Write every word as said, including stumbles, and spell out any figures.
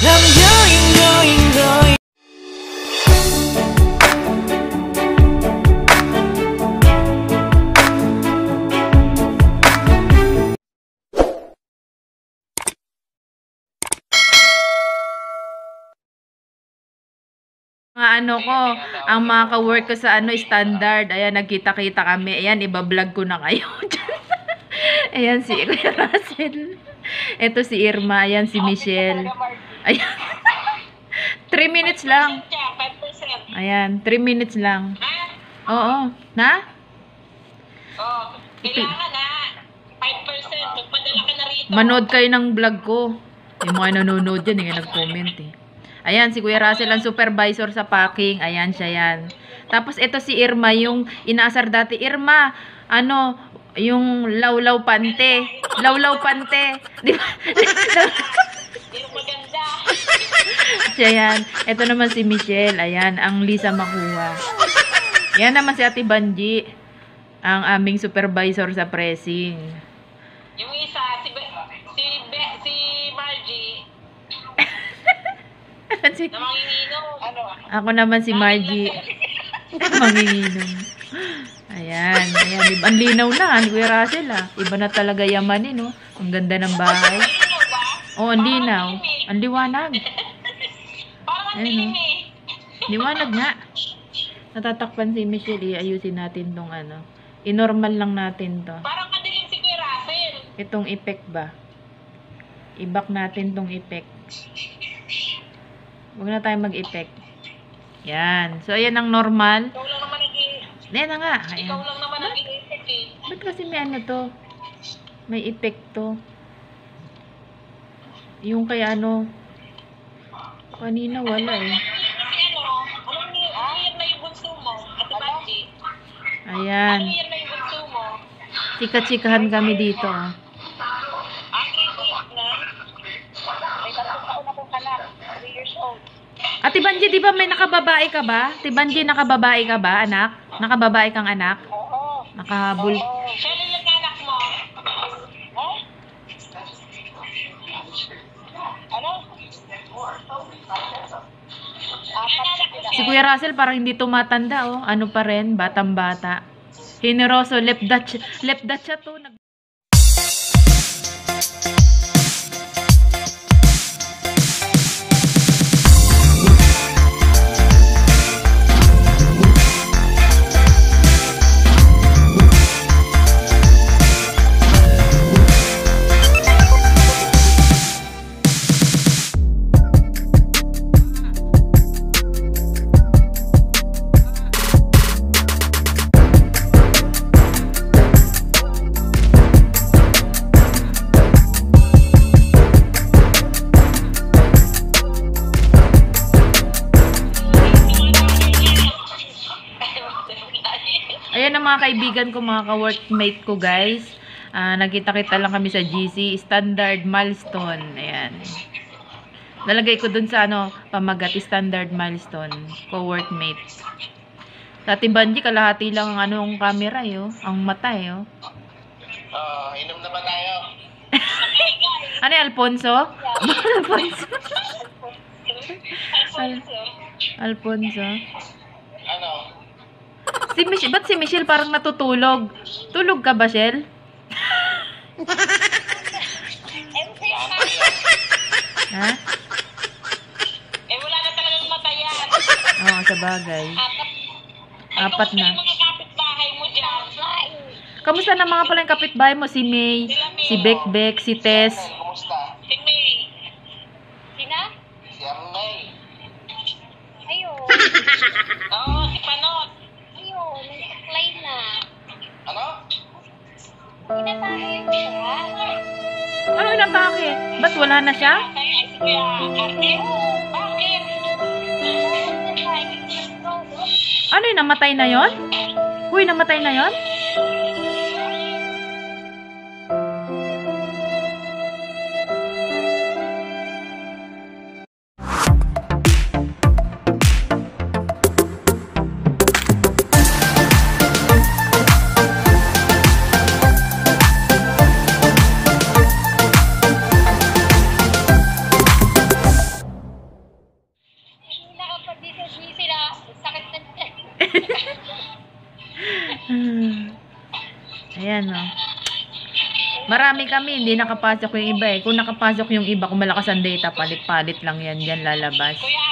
I'm going, going, going. Mga ano ko, ang mga ka-work ko sa ano standard. Ayan, nagkita-kita kami. Ayan, iba-vlog ko na kayo. Ayan si Kuya Russell. Ito si Irma. Ayan si Michelle. Ayan. three minutes lang. Ayan, three minutes lang. Oo. Na? Oh, kailangan na five percent. Magpadala ka na rito. Manood kayo ng vlog ko. Yung mga nanonood yan, yung nag-comment eh. Ayan, si Kuya Russell ang supervisor sa packing. Ayan siya yan. Tapos ito si Irma, yung inaasar dati. Irma, ano, yung lawlaw pante. Lawlaw pante. Di ba? Yung maganda. Siya yan. Ito naman si Michelle. Ayan, ang Lisa Makuha. Yan naman si Ate Banji, ang aming supervisor sa pressing. Yung isa, si Be, si Be, si Margie. Si, Na manginginom. Ano? ako naman si Margie. Manginginom. Ayan. Ayan. Ang linaw na. Ni Kuya Russell ah. Iba na talaga yamanin no. Ang ganda ng bahay. Oh, ang linaw. Ang liwanag. Parang ang Ayan, dilim no? eh. Liwanag nga. Natatakpan si Michelle. Iayusin natin tong ano. I-normal lang natin to. Parang madilim si Kuya Russell. Itong effect ba? I-back natin tong effect. Huwag na tayo mag-effect. Yan. So, ayan ang normal. Ikaw lang naman nag-i- Ayan na nga. Ikaw Ayan. lang naman nag-i-effect eh. Ba't kasi may ano to? May effect to. Yung kay ano. Kanina wala eh. Kasi ano, anong ni- anong year na yung bunso mo? Ate Banji? Ayan. Anong year na yung bunso mo? Chika-chikahan kami dito. ah. Ah, grade eight na. May tatlong taon akong anak. three years old. Ate Banji, di ba may nakababae ka ba? Ate Banji, nakababae ka ba, anak? Nakababae kang anak? Oo. Nakahabol. Oo. Siya lang yung anak mo. Oh? Ano? Si Kuya Russell parang hindi tumatanda, oh. Ano pa rin? Batang-bata. Generoso. Left Dutch. Left Dutch siya to. Nag Ayan ang mga kaibigan ko, mga ka-workmate ko, guys. Uh, Nagkita-kita lang kami sa G C. Standard milestone. Ayan. Nalagay ko dun sa ano, pamagat. Standard milestone. Co-workmate. Sa Ate Banji, kalahati lang ang anong camera, yo. Ang mata, yo. Oh, inom na ba tayo? Ano yung Alfonso? Alfonso? Al Alfonso? Ano? Si Michelle, ba't si Michelle parang natutulog? Tulog ka ba, Shell? Ha? Eh, wala na talagang matayan. Oo, sa bagay. Apat na. Yung mga kapitbahay mo dyan. Kamusta na mga pala yung kapitbahay mo? Si May, si Bekbek, si Tess. Kumusta? Si May. Sina? Si May. Ayun. Oo, si Panot. Ayun, nag-apply na. Ano? Pinatahin siya. Ano inatake? Ba't wala na siya? Ay, si Kuya Ate. Bakit? Ano yung namatay na yon? Uy, namatay na yon? Ayan, oh. Marami kami, hindi nakapasok yung iba eh. Kung nakapasok yung iba, kung malakas ang data, palit-palit lang yan, yan lalabas. Kuya,